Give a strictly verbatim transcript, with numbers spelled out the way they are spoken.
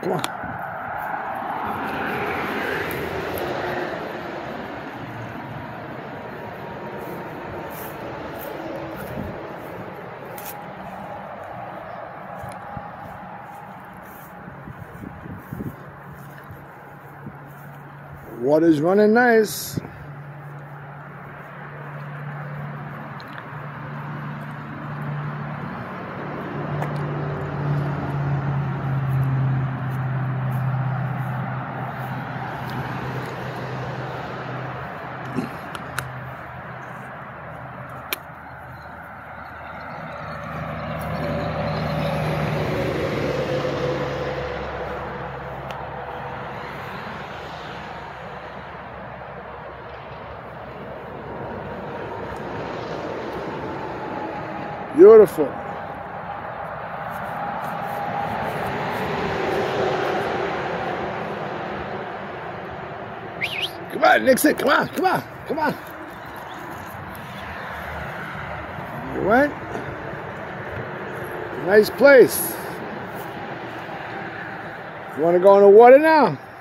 Come on. Water's running nice. Beautiful. Come on, Nixon. Come on, come on, come on. You went. Nice place. You want to go in the water now?